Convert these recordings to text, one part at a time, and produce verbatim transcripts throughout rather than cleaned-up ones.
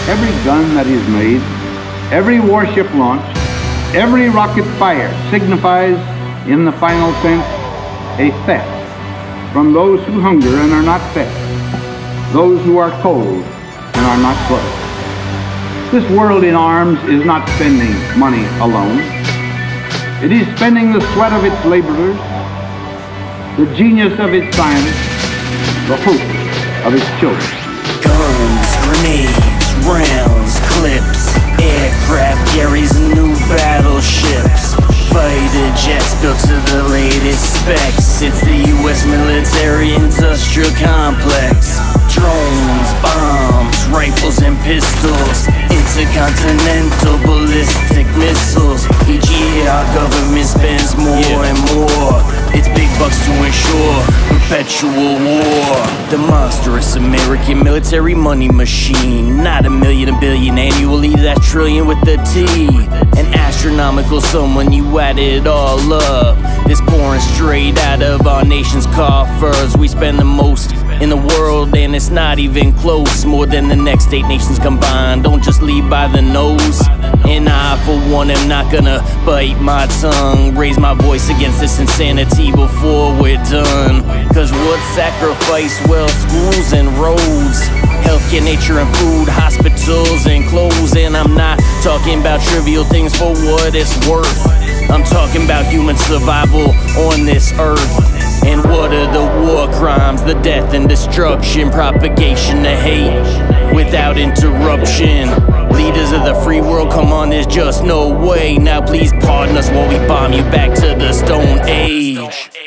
Every gun that is made, every warship launched, every rocket fired signifies, in the final sense, a theft from those who hunger and are not fed, those who are cold and are not clothed. This world in arms is not spending money alone. It is spending the sweat of its laborers, the genius of its scientists, the hope of its children. Guns, grenades, rounds, clips, aircraft carriers and new battleships, fighter jets built to the latest specs. It's the U S military industrial complex. Drones, bombs, rifles and pistols, intercontinental ballistic missiles. Each year our government spends more yeah. and more. It's big bucks to ensure perpetual war. The monstrous American military money machine. Not a million, a billion annually, that's trillion with the T. An astronomical sum when you add it all up. It's pouring straight out of our nation's coffers. We spend the most in the world and it's not even close. More than the next eight nations combined. Don't just lead by the nose. And I for one am not gonna bite my tongue, raise my voice against this insanity before we're done. Cause what sacrifice? Well, schools and roads, healthcare, nature and food, hospitals and clothes. And I'm not talking about trivial things for what it's worth. I'm talking about human survival on this earth. And what are the war crimes? The death and destruction, propagation of hate without interruption. Leaders of the free world, come on, there's just no way. Now please pardon us while we bomb you back to the Stone Age.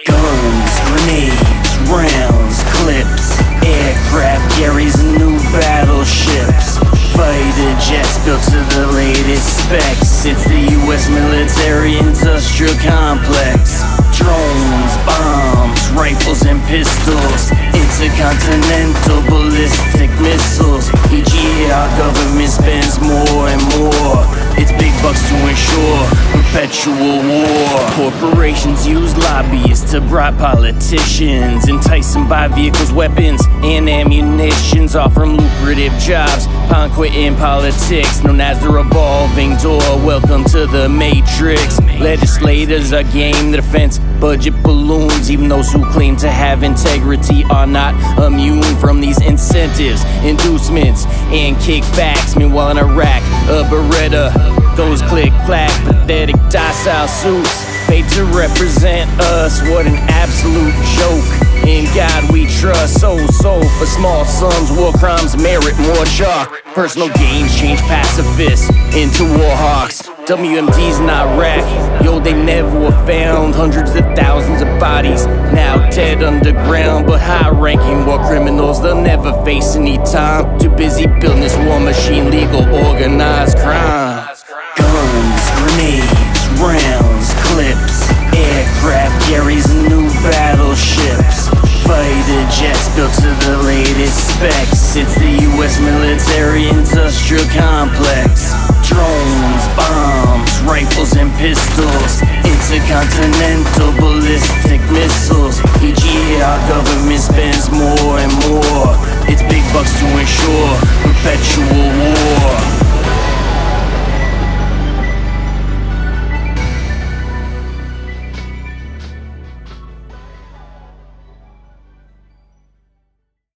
Guns, grenades, rounds, clips, aircraft carriers and new battleships, fighter jets built to the latest specs. It's the U S military industrial complex. Drones, bombs, rifles and pistols, intercontinental ballistic missiles. Each year our government spends more and more. It's big bucks to ensure perpetual war. Corporations use lobbyists to bribe politicians, entice them by vehicles, weapons and ammunitions, offer them lucrative jobs, pound quitting politics known as the revolving door. Welcome to the Matrix. Legislators are game, the defense budget balloons. Even those who claim to have integrity are not immune from these incentives, inducements and kickbacks. Meanwhile in Iraq, a Beretta goes click-clack, pathetic docile suits paid to represent us. What an absolute joke. In God we trust. So, so for small sums, war crimes merit more chalk. Personal gains change pacifists into war hawks. W M Ds in Iraq, yo, they never were found. Hundreds of thousands of bodies now dead underground. But high-ranking war criminals, they'll never face any time. Too busy building this war machine, legal organized crime. Guns, grenades, rounds, clips, aircraft carriers and new battleships, fighter jets built to the latest specs. It's the U S military industrial complex. Drones, bombs, rifles and pistols, intercontinental ballistic missiles. Each year our government spends more and more. It's big bucks to ensure perpetual war.